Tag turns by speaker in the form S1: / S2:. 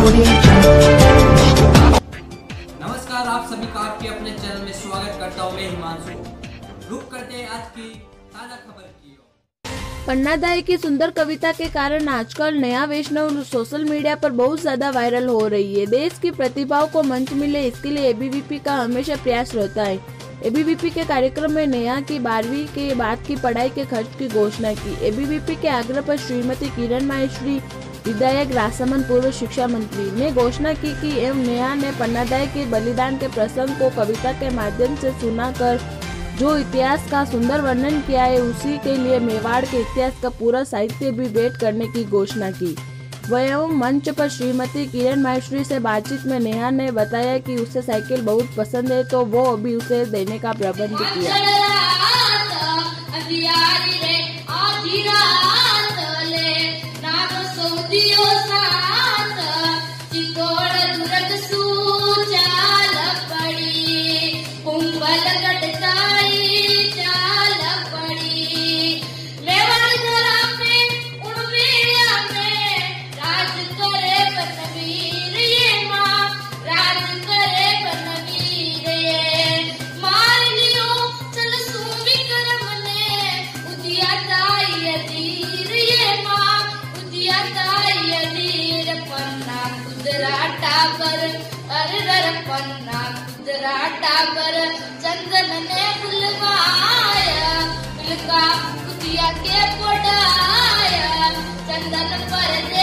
S1: नमस्कार, आप सभी का आपके अपने चैनल में स्वागत करता हूँ मैं हिमांशु। रुक करते हैं आज की ताजा खबर की।
S2: पन्नादाई की सुंदर कविता के कारण आजकल नया वैष्णव सोशल मीडिया पर बहुत ज्यादा वायरल हो रही है। देश की प्रतिभाओं को मंच मिले, इसके लिए एबीवीपी का हमेशा प्रयास रहता है। एबीवीपी के कार्यक्रम में नेहा की 12वीं के बाद की पढ़ाई के खर्च की घोषणा की। एबीवीपी के आग्रह पर श्रीमती किरण माहेश्वरी, विधायक राजसमंद पूर्व शिक्षा मंत्री ने घोषणा की कि नेहा ने पन्नादाई के बलिदान के प्रसंग को कविता के माध्यम से सुनाकर जो इतिहास का सुंदर वर्णन किया है, उसी के लिए मेवाड़ के इतिहास का पूरा साहित्य भी भेंट करने की घोषणा की। वहीं मंच पर श्रीमती किरण माहेश्वरी से बातचीत में नेहा ने बताया कि उसे साइकिल बहुत पसंद है, तो वो अभी उसे देने का प्रबंध किया।
S3: पर चंदन ने बुलवाया, मिलका कुतिया के पोड़ाया, चंदन पर